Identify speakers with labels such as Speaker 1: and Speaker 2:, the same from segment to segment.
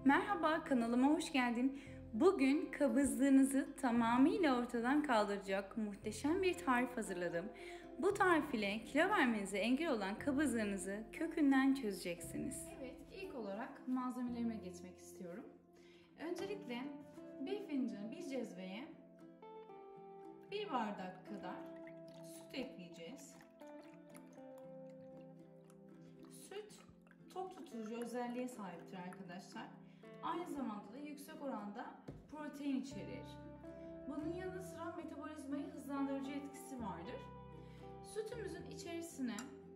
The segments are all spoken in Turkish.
Speaker 1: Merhaba, kanalıma hoş geldin. Bugün kabızlığınızı tamamıyla ortadan kaldıracak muhteşem bir tarif hazırladım. Bu tarif ile kilo vermenize engel olan kabızlığınızı kökünden çözeceksiniz. Evet, ilk olarak malzemelerime geçmek istiyorum. Öncelikle bir cezveye 1 bardak kadar süt ekleyeceğiz. Süt tok tutucu özelliğe sahiptir arkadaşlar. Aynı zamanda da yüksek oranda protein içerir. Bunun yanı sıra metabolizmayı hızlandırıcı etkisi vardır. Sütümüzün içerisine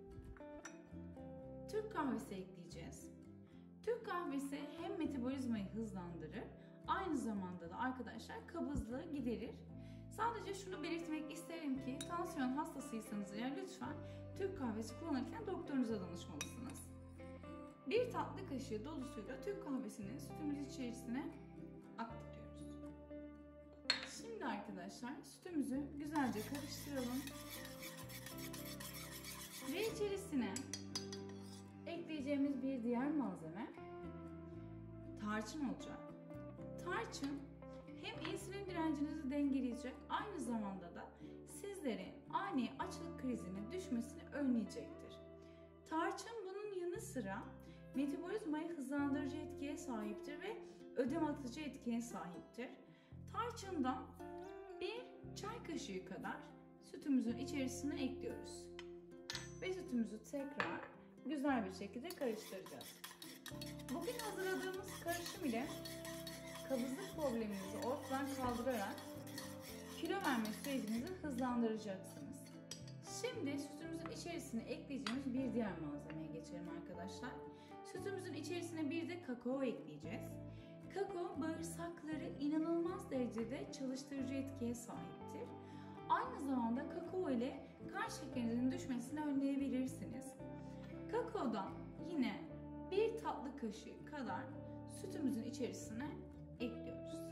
Speaker 1: Türk kahvesi ekleyeceğiz. Türk kahvesi hem metabolizmayı hızlandırır, aynı zamanda da arkadaşlar kabızlığı giderir. Sadece şunu belirtmek isterim ki tansiyon hastasıysanız eğer lütfen Türk kahvesi kullanırken doktorunuza danışmalısınız. 1 tatlı kaşığı dolusuyla Türk kahvesini sütümüz içerisine aktarıyoruz. Şimdi arkadaşlar sütümüzü güzelce karıştıralım. Ve içerisine ekleyeceğimiz bir diğer malzeme tarçın olacak. Tarçın hem insülin direncinizi dengeleyecek, aynı zamanda da sizlerin ani açlık krizine düşmesini önleyecektir. Tarçın bunun yanı sıra metabolizmayı hızlandırıcı etkiye sahiptir ve ödem atıcı etkiye sahiptir. Tarçından 1 çay kaşığı kadar sütümüzün içerisine ekliyoruz. Ve sütümüzü tekrar güzel bir şekilde karıştıracağız. Bugün hazırladığımız karışım ile kabızlık probleminizi ortadan kaldırarak kilo verme sürecinizi hızlandıracaksınız. Şimdi sütümüzün içerisine ekleyeceğimiz bir diğer malzemeye geçelim arkadaşlar. Sütümüzün içerisine bir de kakao ekleyeceğiz. Kakao bağırsakları inanılmaz derecede çalıştırıcı etkiye sahiptir. Aynı zamanda kakao ile kan şekerinizin düşmesini önleyebilirsiniz. Kakaodan yine 1 tatlı kaşığı kadar sütümüzün içerisine ekliyoruz.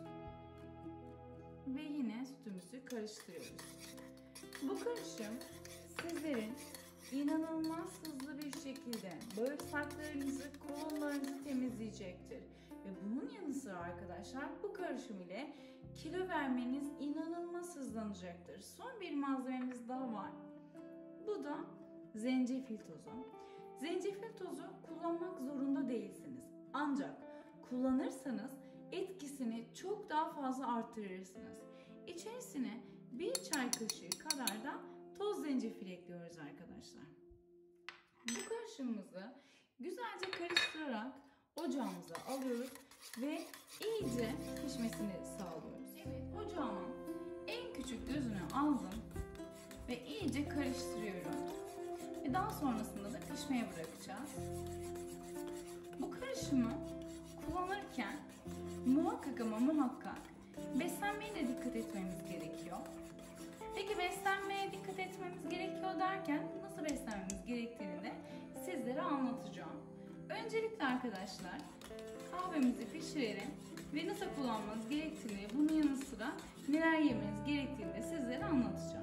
Speaker 1: Ve yine sütümüzü karıştırıyoruz. Bu karışım sizlerin inanılmaz hızlı bir şekilde bağırsaklarınızı, kolonlarınızı temizleyecektir. Ve bunun yanı sıra arkadaşlar bu karışım ile kilo vermeniz inanılmaz hızlanacaktır. Son bir malzememiz daha var. Bu da zencefil tozu. Zencefil tozu kullanmak zorunda değilsiniz. Ancak kullanırsanız etkisini çok daha fazla artırırsınız. İçerisine 1 çay kaşığı kadar da toz zencefil ekliyoruz arkadaşlar. Bu karışımımızı güzelce karıştırarak ocağımıza alıyoruz ve iyice pişmesini sağlıyoruz. Evet, ocağımın en küçük gözünü aldım ve iyice karıştırıyorum. Ve daha sonrasında da pişmeye bırakacağız. Bu karışımı kullanırken muhakkak beslenmeye de dikkat etmemiz gerekiyor. Peki beslenmeye dikkat etmemiz gerekiyor derken nasıl beslenmemiz gerektiğini de sizlere anlatacağım. Öncelikle arkadaşlar kahvemizi pişirelim ve nasıl kullanmanız gerektiğini, bunun yanı sıra neler yemeniz gerektiğini de sizlere anlatacağım.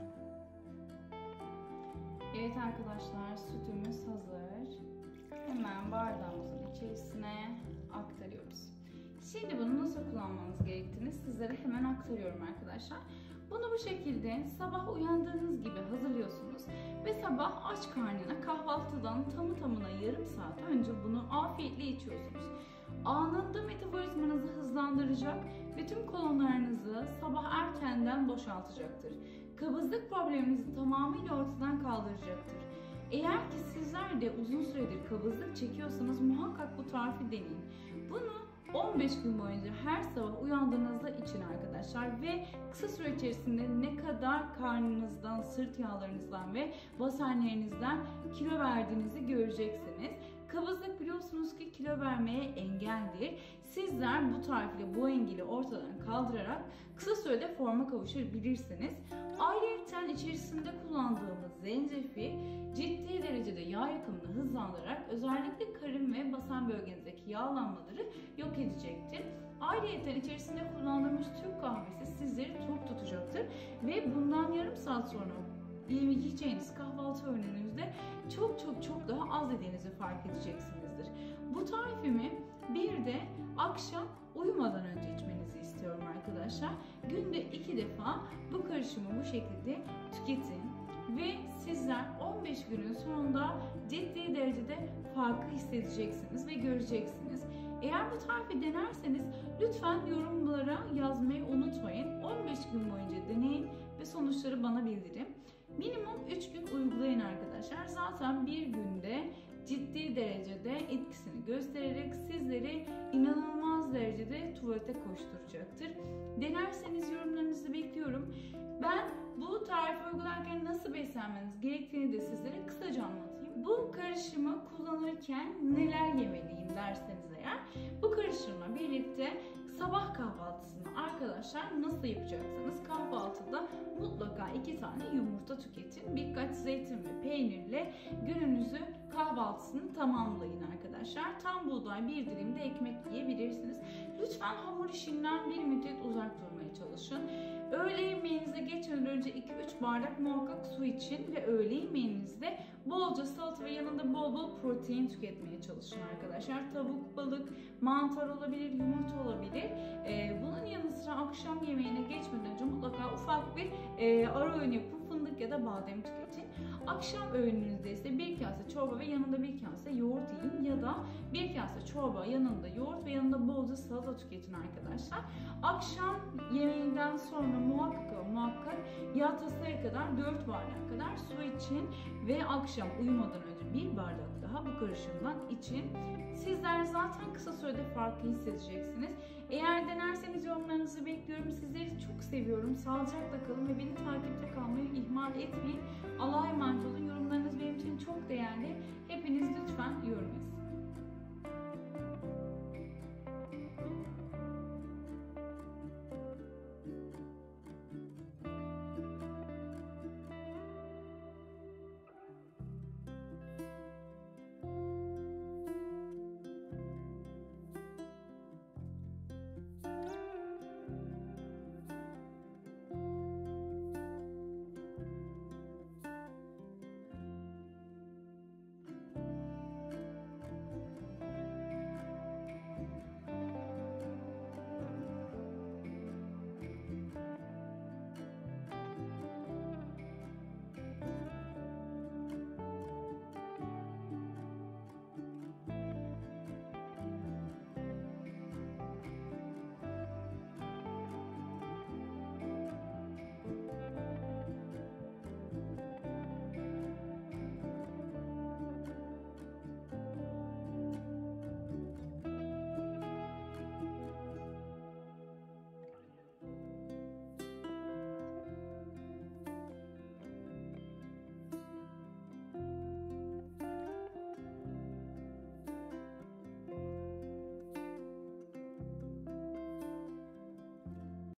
Speaker 1: Evet arkadaşlar, sütümüz hazır. Hemen bardağımızın içerisine aktarıyoruz. Şimdi bunu nasıl kullanmanız gerektiğini sizlere hemen aktarıyorum arkadaşlar. Bunu bu şekilde sabah uyandığınız gibi hazırlıyorsunuz ve sabah aç karnına kahvaltıdan tamına yarım saat önce bunu afiyetle içiyorsunuz. Anında metabolizmanızı hızlandıracak ve tüm kolonlarınızı sabah erkenden boşaltacaktır. Kabızlık probleminizi tamamıyla ortadan kaldıracaktır. Eğer ki sizler de uzun süredir kabızlık çekiyorsanız muhakkak bu tarifi deneyin. Bunu 15 gün boyunca her sabah uyandığınızda için arkadaşlar ve kısa süre içerisinde ne kadar karnınızdan, sırt yağlarınızdan ve basenlerinizden kilo verdiğinizi göreceksiniz. Kabızlık biliyorsunuz ki kilo vermeye engeldir. Sizler bu tarif ile bu engeli ortadan kaldırarak kısa sürede forma kavuşabilirsiniz. Ayrıca içerisinde kullandığımız zencefil ciddi derecede yağ yakımını hızlandırarak özellikle karın ve basen bölgenizdeki yağlanmaları yok edecektir. Ayrıca içerisinde kullandığımız Türk kahvesi sizleri tok tutacaktır ve bundan yarım saat sonra yiyeceğiniz kahvaltı öğününüzde çok daha az yediğinizi fark edeceksinizdir. Bu tarifimi bir de akşam uyumadan önce içmenizi istiyorum arkadaşlar. Günde 2 defa bu karışımı bu şekilde tüketin ve sizler 15 günün sonunda ciddi derecede farkı hissedeceksiniz ve göreceksiniz. Eğer bu tarifi denerseniz lütfen yorumlara yazmayı unutmayın. 15 gün boyunca deneyin ve sonuçları bana bildirin. Minimum 3 gün uygulayın arkadaşlar. Zaten bir günde ciddi derecede etkisini göstererek sizleri inanılmaz derecede tuvalete koşturacaktır. Denerseniz yorumlarınızı bekliyorum. Ben bu tarifi uygularken nasıl beslenmeniz gerektiğini de sizlere kısaca anlatayım. Bu karışımı kullanırken neler yemeliyim derseniz eğer, bu karışımla birlikte sabah kahvaltısını arkadaşlar nasıl yapacaksınız? Kahvaltıda mutlaka 2 tane yumurta tüketin. Birkaç zeytin ve peynirle gününüzü kahvaltısını tamamlayın arkadaşlar. Tam buğday bir dilim de ekmek yiyebilirsiniz. Lütfen hamur işinden bir müddet uzak durmaya çalışın. Öğle yemeğinize geçmeden önce 2-3 bardak muhakkak su için ve öğle yemeğinizde bolca salata ve yanında bol bol protein tüketmeye çalışın arkadaşlar. Tavuk, balık, mantar olabilir, yumurta olabilir. Bunun yanı sıra akşam yemeğine geçmeden önce mutlaka ufak bir ara öğün yapın. Fındık ya da badem tüketin. Akşam öğününüzde ise bir kase çorba ve yanında bir kase yoğurt yiyin ya da bir kase çorba yanında yoğurt ve yanında bolca salata tüketin arkadaşlar. Akşam yemeğinden sonra muhakkak yatısıya kadar 4 bardak kadar su için ve akşam uyumadan önce bir bardak daha bu karışımdan için. Sizler zaten kısa sürede farkı hissedeceksiniz. Eğer denerseniz yorumlarınızı bekliyorum. Sizleri çok seviyorum. Sağlıcakla kalın ve beni takipte kalmayı ihmal etmeyin. Allah'a emanet olun. Yorumlarınız benim için çok değerli. Hepiniz lütfen yorum yazın.